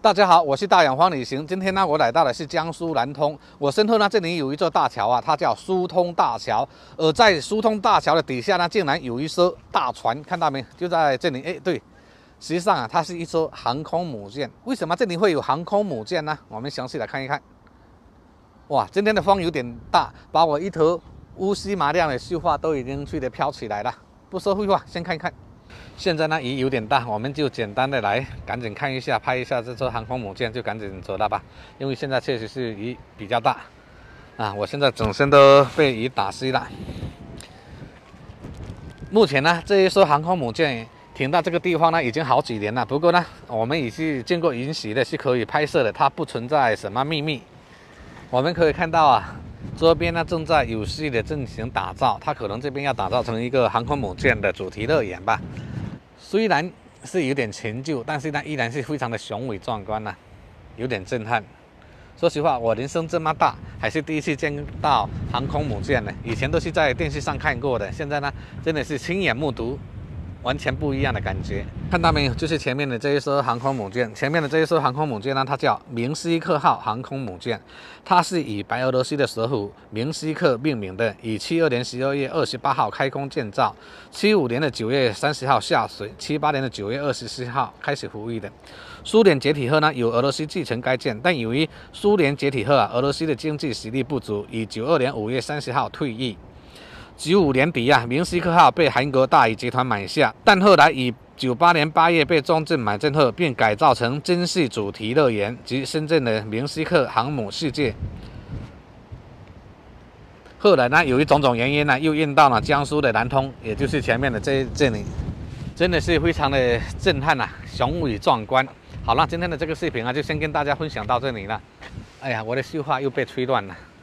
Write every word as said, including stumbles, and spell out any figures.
大家好，我是大洋荒旅行。今天呢，我来到的是江苏南通。我身后呢，这里有一座大桥啊，它叫苏通大桥。而在苏通大桥的底下呢，竟然有一艘大船，看到没？就在这里。哎，对，实际上啊，它是一艘航空母舰。为什么这里会有航空母舰呢？我们详细来看一看。哇，今天的风有点大，把我一头乌漆麻亮的秀发都已经吹得飘起来了。不说废话，先看一看。 现在呢雨有点大，我们就简单的来赶紧看一下，拍一下这艘航空母舰，就赶紧走了吧。因为现在确实是雨比较大啊，我现在整身都被雨打湿了。目前呢，这一艘航空母舰停到这个地方呢，已经好几年了。不过呢，我们已经经过允许的，是可以拍摄的，它不存在什么秘密。我们可以看到啊。 周边呢正在有序的进行打造，它可能这边要打造成一个航空母舰的主题乐园吧。虽然是有点陈旧，但是呢依然是非常的雄伟壮观呐、啊，有点震撼。说实话，我人生这么大还是第一次见到航空母舰呢，以前都是在电视上看过的，现在呢真的是亲眼目睹。 完全不一样的感觉，看到没有？就是前面的这一艘航空母舰，前面的这一艘航空母舰呢，它叫明斯克号航空母舰，它是以白俄罗斯的首府明斯克命名的，以七二年十二月二十八号开工建造，七五年的九月三十号下水，七八年的九月二十四号开始服役的。苏联解体后呢，由俄罗斯继承该舰，但由于苏联解体后啊，俄罗斯的经济实力不足，以九二年五月三十号退役。 九五年底啊，明斯克号被韩国大宇集团买下，但后来以九八年八月被中正买正后，并改造成真式主题乐园及深圳的明斯克航母世界。后来呢，由于种种原因呢，又运到了江苏的南通，也就是前面的这这里，真的是非常的震撼啊，雄伟壮观。好了，今天的这个视频啊，就先跟大家分享到这里了。哎呀，我的秀发又被吹乱了。